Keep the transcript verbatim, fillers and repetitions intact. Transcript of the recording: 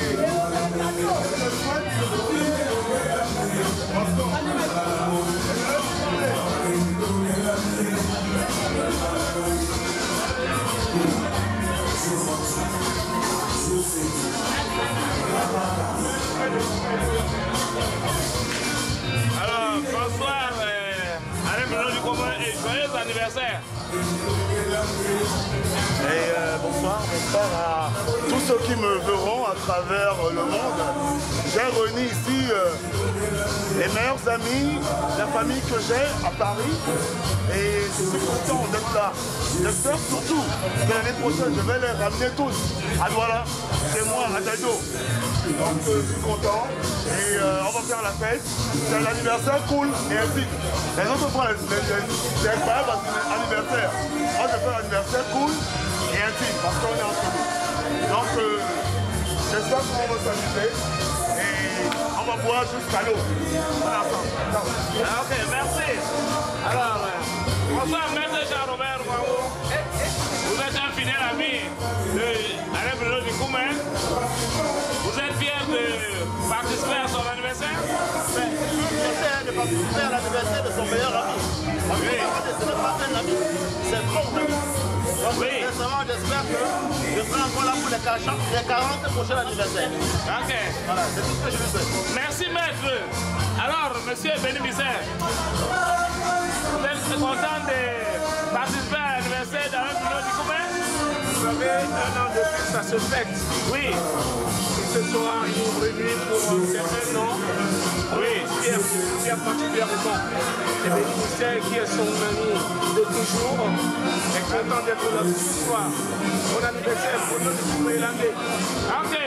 Alors, bonsoir, euh, Alain Bruno du commun et joyeux anniversaire. Et euh, bonsoir, bonsoir à tous ceux qui me verront à travers le monde. J'ai réuni ici euh, les meilleurs amis, la famille que j'ai à Paris. Et je suis content d'être là. J'espère surtout que l'année prochaine, je vais les ramener tous à Douala, chez moi, à Daïdo. Donc euh, je suis content et euh, on va faire la fête. C'est un anniversaire cool et ainsi. Les autres fois, c'est incroyable parce que c'est un anniversaire. Moi, je fais un anniversaire cool et intime parce qu'on est entre nous. Donc, euh, j'espère qu'on va s'amuser et on va boire jusqu'à l'eau. Voilà, ah, ok, merci. Alors, euh, bonsoir, maître Jean-Robert Mouaou. Vous êtes un fidèle ami de Alain Bruno du commun. Vous êtes fier de participer à son anniversaire? J'essaie de participer à l'anniversaire de son meilleur ami. Parce que ce n'est pas un ami, c'est mon ami. Donc, oui. Récemment, j'espère que je serai encore là pour les quarante prochains anniversaires. Ok. Voilà, c'est tout ce que je lui souhaite. Merci, maître. Alors, monsieur Béni Misser, vous êtes content de participer à l'anniversaire d'Alain Bruno du commun? Vous savez, un an de plus, ça se fête. Oui. Ce soir, ils nous réunissent pour certains noms. Oui, Pierre, Pierre particulièrement. Et bénéficiaire qui est son ami de toujours, est content d'être là ce soir. Bon anniversaire pour notre premier l'année. Ok.